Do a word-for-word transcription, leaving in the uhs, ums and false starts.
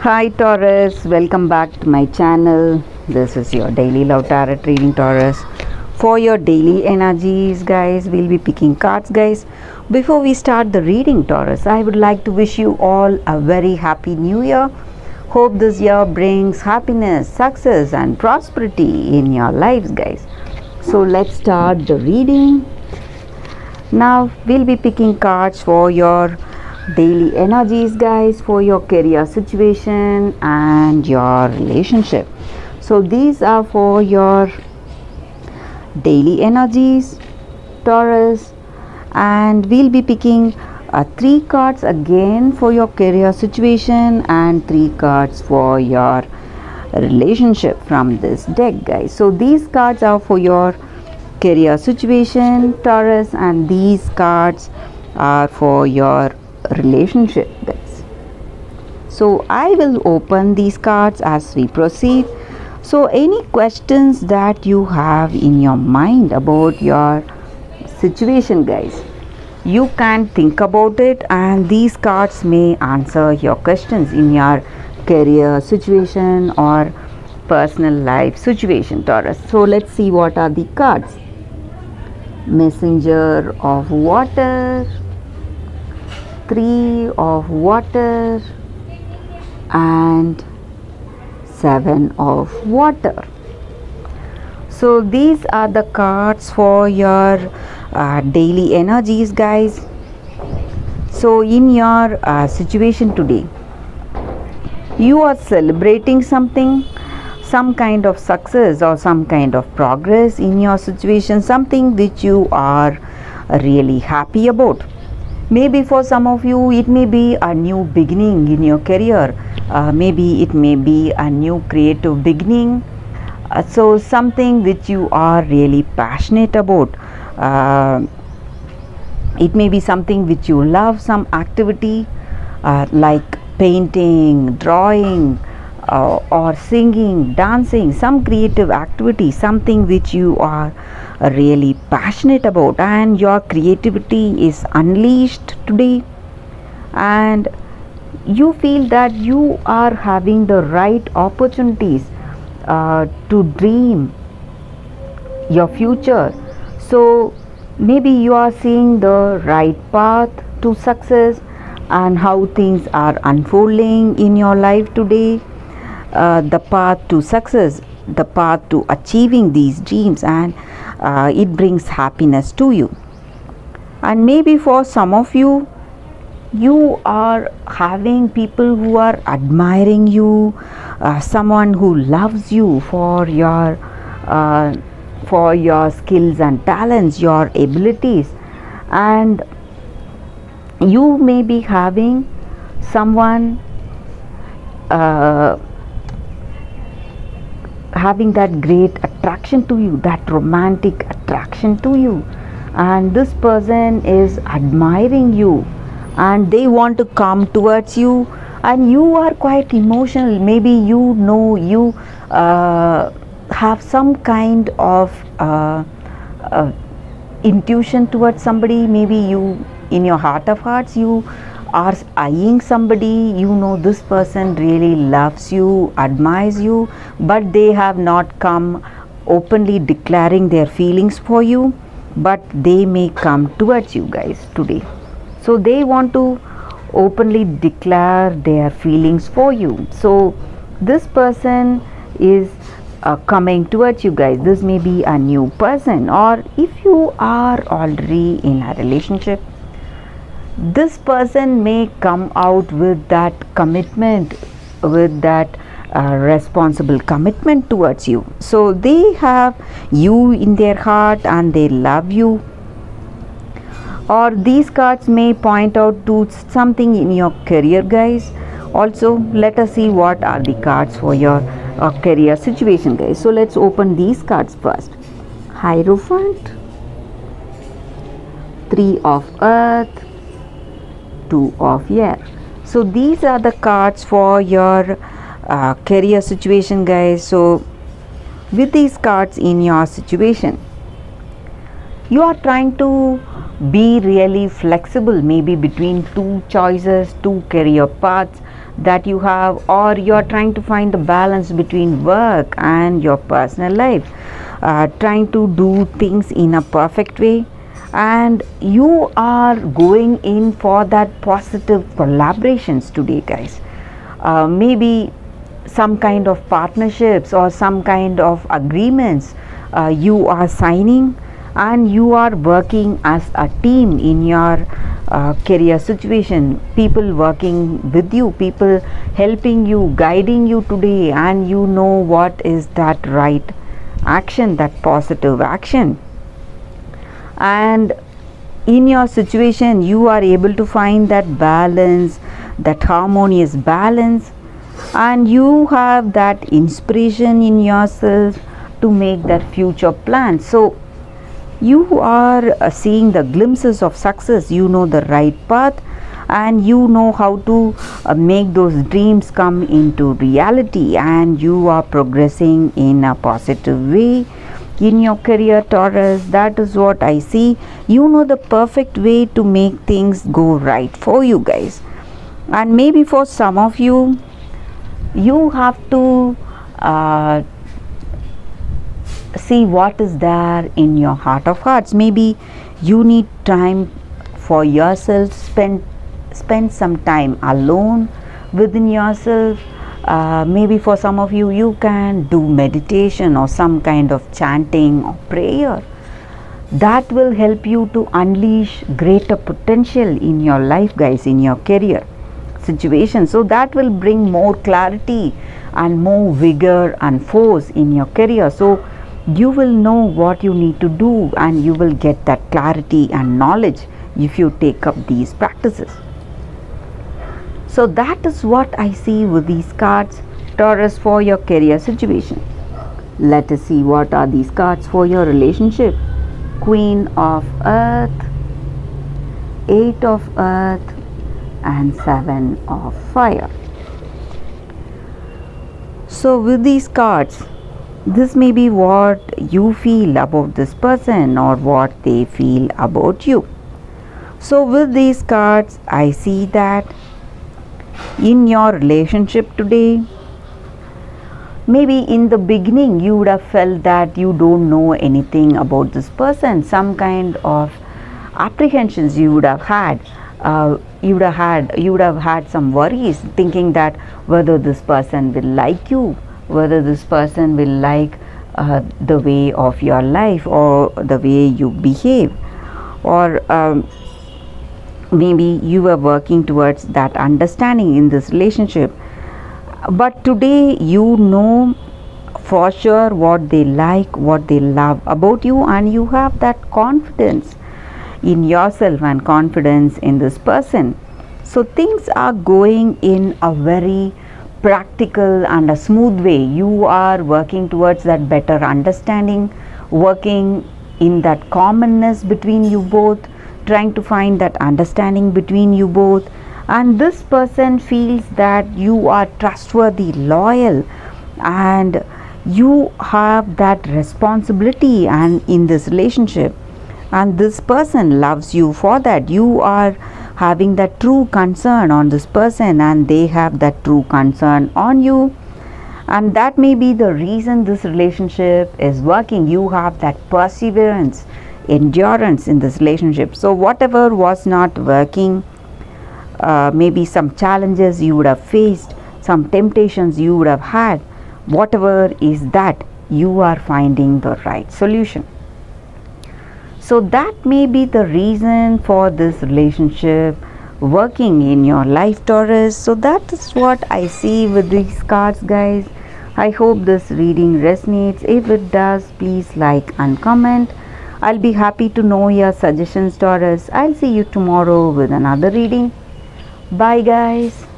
Hi Taurus, welcome back to my channel. This is your daily love tarot reading, Taurus. For your daily energies, guys, we'll be picking cards, guys. Before we start the reading, Taurus, I would like to wish you all a very happy new year. Hope this year brings happiness, success and prosperity in your lives, guys. So let's start the reading. Now we'll be picking cards for your daily energies, guys, for your career situation and your relationship. So these are for your daily energies, Taurus, and we'll be picking uh, three cards again for your career situation and three cards for your relationship from this deck, guys. So these cards are for your career situation, Taurus, and these cards are for your relationship, guys. So I will open these cards as we proceed. So any questions that you have in your mind about your situation, guys, you can think about it, and these cards may answer your questions in your career situation or personal life situation, Taurus. So let's see what are the cards. Messenger of water, three of water, and seven of water. So these are the cards for your uh, daily energies, guys. So in your uh, situation today, you are celebrating something, some kind of success or some kind of progress in your situation, something which you are really happy about. Maybe for some of you it may be a new beginning in your career, uh, maybe it may be a new creative beginning, uh, so something which you are really passionate about. Uh, it may be something which you love, some activity uh, like painting, drawing, uh, or singing, dancing, some creative activity, something which you are really passionate about, and your creativity is unleashed today, and you feel that you are having the right opportunities uh, to dream your future. So maybe you are seeing the right path to success and how things are unfolding in your life today, uh, the path to success, the path to achieving these dreams, and uh, it brings happiness to you. And maybe for some of you, you are having people who are admiring you, uh, someone who loves you for your uh, for your skills and talents, your abilities, and you may be having someone uh, having that great attraction to you, that romantic attraction to you, and this person is admiring you and they want to come towards you, and you are quite emotional. Maybe you know you uh, have some kind of uh, uh, intuition towards somebody. Maybe you, in your heart of hearts, you are eyeing somebody, you know this person really loves you, admires you, but they have not come openly declaring their feelings for you, but they may come towards you, guys, today. So they want to openly declare their feelings for you. So this person is uh, coming towards you, guys. This may be a new person, or if you are already in a relationship, this person may come out with that commitment, with that uh, responsible commitment towards you. So they have you in their heart and they love you. Or these cards may point out to something in your career, guys. Also, let us see what are the cards for your uh, career situation, guys. So let's open these cards first. Hierophant, three of earth, two of air. So these are the cards for your uh, career situation, guys. So with these cards in your situation, you are trying to be really flexible, maybe between two choices, two career paths that you have, or you're trying to find the balance between work and your personal life, uh, trying to do things in a perfect way, and you are going in for that positive collaborations today, guys. Uh, maybe some kind of partnerships or some kind of agreements uh, you are signing, and you are working as a team in your uh, career situation. People working with you, people helping you, guiding you today, and you know what is that right action, that positive action. And in your situation you are able to find that balance, that harmonious balance, and you have that inspiration in yourself to make that future plan. So you are uh, seeing the glimpses of success, you know the right path, and you know how to uh, make those dreams come into reality, and you are progressing in a positive way in your career, Taurus. That is what I see. You know the perfect way to make things go right for you, guys. And maybe for some of you, you have to uh, see what is there in your heart of hearts. Maybe you need time for yourself, spend spend some time alone within yourself. Uh, maybe for some of you, you can do meditation or some kind of chanting or prayer. That will help you to unleash greater potential in your life, guys, in your career situation. So that will bring more clarity and more vigor and force in your career. So you will know what you need to do, and you will get that clarity and knowledge if you take up these practices. So that is what I see with these cards, Taurus, for your career situation. Let us see what are these cards for your relationship. Queen of Earth, Eight of Earth, and Seven of Fire. So with these cards, this may be what you feel about this person or what they feel about you. So with these cards, I see that in your relationship today, maybe in the beginning you would have felt that you don't know anything about this person. Some kind of apprehensions you would have had. Uh, you would have had you would have had some worries, thinking that whether this person will like you, whether this person will like uh, the way of your life or the way you behave, or um, maybe you were working towards that understanding in this relationship. But today you know for sure what they like, what they love about you, and you have that confidence in yourself and confidence in this person. So things are going in a very practical and a smooth way. You are working towards that better understanding, working in that commonness between you both, trying to find that understanding between you both. And this person feels that you are trustworthy, loyal, and you have that responsibility and in this relationship, and this person loves you for that. You are having that true concern on this person, and they have that true concern on you, and that may be the reason this relationship is working. You have that perseverance, endurance in this relationship. So whatever was not working, uh, maybe some challenges you would have faced, some temptations you would have had, whatever is that, you are finding the right solution. So that may be the reason for this relationship working in your life, Taurus. So that is what I see with these cards, guys. I hope this reading resonates. If it does, please like and comment. I'll be happy to know your suggestions, Taurus. I'll see you tomorrow with another reading. Bye, guys.